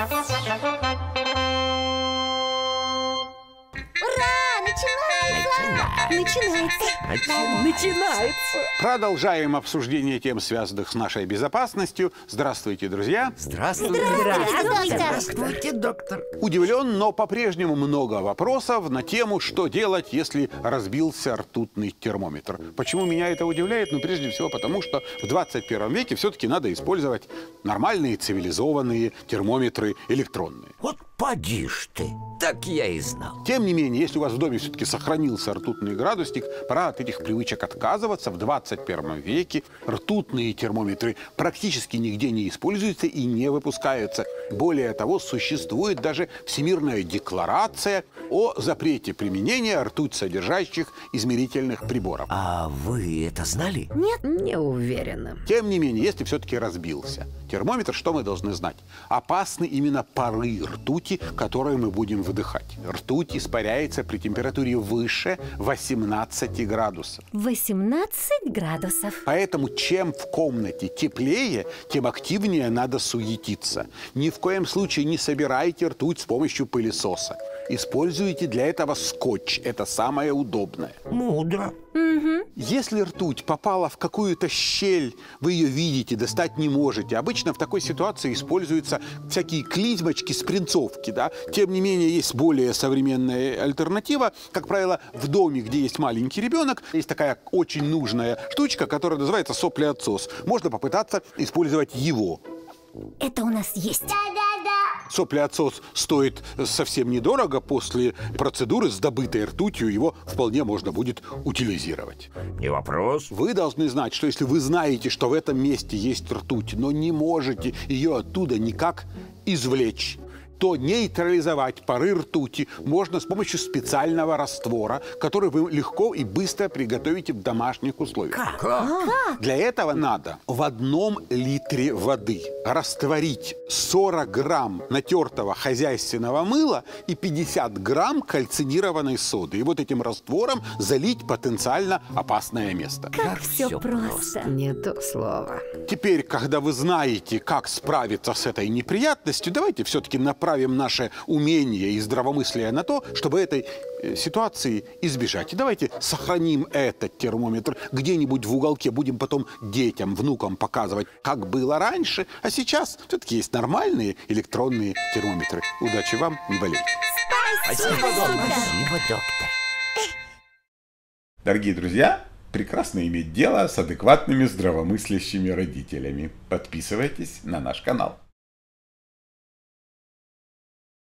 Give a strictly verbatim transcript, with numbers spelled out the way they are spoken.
Начинается. Начинается. Продолжаем обсуждение тем, связанных с нашей безопасностью. Здравствуйте, друзья. Здравствуйте. Здравствуйте. Здравствуйте, доктор. Удивлен, но по-прежнему много вопросов на тему, что делать, если разбился ртутный термометр. Почему меня это удивляет? Ну, прежде всего, потому что в двадцать первом веке все-таки надо использовать нормальные цивилизованные термометры электронные. Вот поди ж ты. Так я и знал. Тем не менее, если у вас в доме все-таки сохранился ртутный градусник, пора от этих привычек отказываться. В двадцать первом веке ртутные термометры практически нигде не используются и не выпускаются. Более того, существует даже Всемирная декларация о запрете применения ртуть содержащих измерительных приборов. А вы это знали? Нет. Не уверена. Тем не менее, если все-таки разбился термометр, что мы должны знать? Опасны именно пары ртути, которые мы будем выдыхать. Ртуть испаряется при температуре выше восемнадцати градусов. восемнадцать градусов. Поэтому чем в комнате теплее, тем активнее надо суетиться. Ни в коем случае не собирайте ртуть с помощью пылесоса. Используйте для этого скотч. Это самое удобное. Мудро. Угу. Если ртуть попала в какую-то щель, вы ее видите, достать не можете. Обычно в такой ситуации используются всякие клизмочки, спринцовки, да? Тем не менее, есть более современная альтернатива. Как правило, в доме, где есть маленький ребенок, есть такая очень нужная штучка, которая называется соплеотсос. Можно попытаться использовать его. Это у нас есть. Соплеотсос стоит совсем недорого. После процедуры с добытой ртутью его вполне можно будет утилизировать. Не вопрос. Вы должны знать, что если вы знаете, что в этом месте есть ртуть, но не можете ее оттуда никак извлечь, то нейтрализовать пары ртути можно с помощью специального раствора, который вы легко и быстро приготовите в домашних условиях. Как? Как? Для этого надо в одном литре воды растворить сорок грамм натертого хозяйственного мыла и пятьдесят грамм кальцинированной соды. И вот этим раствором залить потенциально опасное место. Как, Как все всё просто. просто. Не то слово. Теперь, когда вы знаете, как справиться с этой неприятностью, давайте все-таки направим наше умение и здравомыслие на то, чтобы этой э, ситуации избежать. И давайте сохраним этот термометр где-нибудь в уголке, будем потом детям, внукам показывать, как было раньше. А сейчас все-таки есть нормальные электронные термометры. Удачи вам, не болейте. Спасибо, доктор. Спасибо, доктор. Дорогие друзья, прекрасно иметь дело с адекватными здравомыслящими родителями. Подписывайтесь на наш канал.